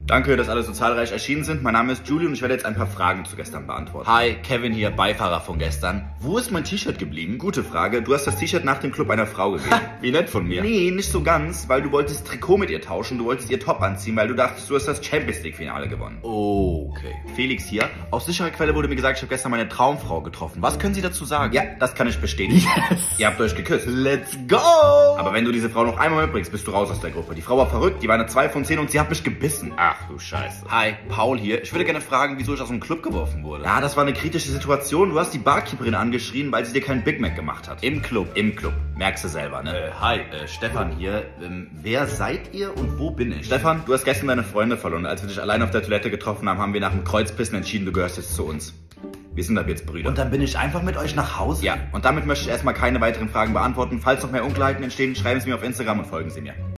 Danke, dass alle so zahlreich erschienen sind. Mein Name ist Julie und ich werde jetzt ein paar Fragen zu gestern beantworten. Hi, Kevin hier, Beifahrer von gestern. Wo ist mein T-Shirt geblieben? Gute Frage. Du hast das T-Shirt nach dem Club einer Frau gegeben. Wie nett von mir. Nee, nicht so ganz, weil du wolltest Trikot mit ihr tauschen. Du wolltest ihr Top anziehen, weil du dachtest, du hast das Champions League Finale gewonnen. Okay. Felix hier. Aus sicherer Quelle wurde mir gesagt, ich habe gestern meine Traumfrau getroffen. Was können Sie dazu sagen? Ja, das kann ich bestätigen. Yes. Ihr habt euch geküsst. Let's go! Aber wenn du diese Frau noch einmal mitbringst, bist du raus aus der Gruppe. Die Frau war verrückt, die war eine 2 von 10 und sie hat mich gebissen. Ach du Scheiße. Hi, Paul hier. Ich würde gerne fragen, wieso ich aus dem Club geworfen wurde. Ja, das war eine kritische Situation. Du hast die Barkeeperin angeschrien, weil sie dir keinen Big Mac gemacht hat. Im Club. Im Club. Merkst du selber, ne? Hi, Stefan hier. Wer seid ihr und wo bin ich? Stefan, du hast gestern deine Freunde verloren. Als wir dich allein auf der Toilette getroffen haben, haben wir nach dem Kreuzpissen entschieden, du gehörst jetzt zu uns. Wir sind ab jetzt Brüder. Und dann bin ich einfach mit euch nach Hause? Ja, und damit möchte ich erstmal keine weiteren Fragen beantworten. Falls noch mehr Unklarheiten entstehen, schreiben Sie mir auf Instagram und folgen Sie mir.